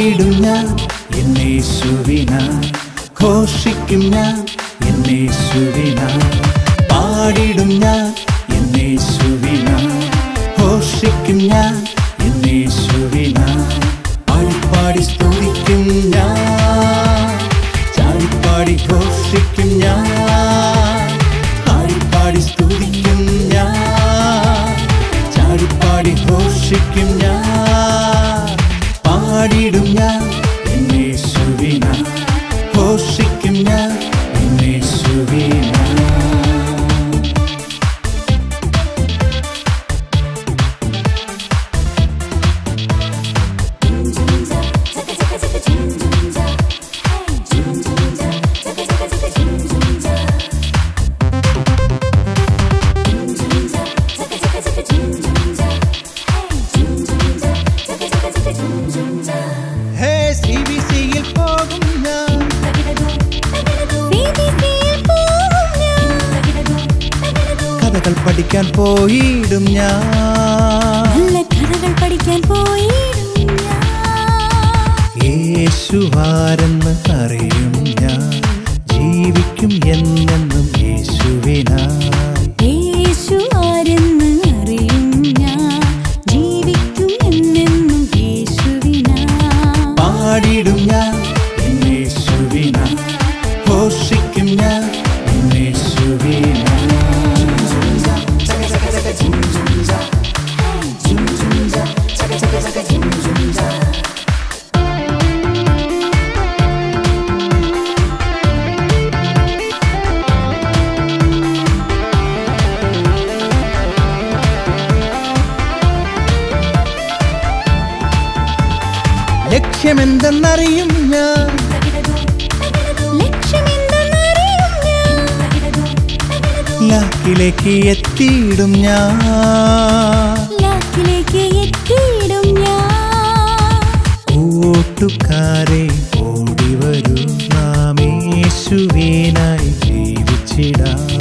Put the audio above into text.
പാടിടും ഞാൻ യേശുവിനായി, ഘോഷിക്കും ഞാൻ യേശുവിനായി. പാടിടും ഞാൻ യേശുവിനായി, ഘോഷിക്കും ഞാൻ യേശുവിനായി. പാടിപ്പാടി സ്തുതിക്കും ഞാൻ, ചാടിപ്പാടി ഘോഷിക്കും ഞാൻ. പാടിപ്പാടി സ്തുതിക്കും ഞാൻ, ചാടിപ്പാടി ഘോഷിക്കും ഞാൻ. പാടിടും ഞാൻ യേശുവിനായി, ഘോഷിക്കും ഞാൻ യേശുവിനായി. പഠിക്കാൻ പോയിടും ഞാൻ, നല്ല കഥകൾ പഠിക്കാൻ പോയിടും ഞാൻ. യേശുവാരെന്ന് അറിയും ഞാൻ, ജീവിക്കും എന്നെന്നും യേശുവിനായി. യേശുവാരെന്ന് അറിയും ഞാൻ, ജീവിക്കും എന്നെന്നും യേശുവിനായി. പാടിടും ഞാൻ യേശുവിനായി, ഘോഷിക്കും ഞാൻ യേശുവിനായി. ലക്ഷ്യമെന്തെന്നറിയും ഞാൻ, ലാക്കിലേക്ക് എത്തിയിടും ഞാൻ, കൂട്ടുകാരെ ഓടിവരൂ നാം യേശുവിനായി ജീവിച്ചിടാം.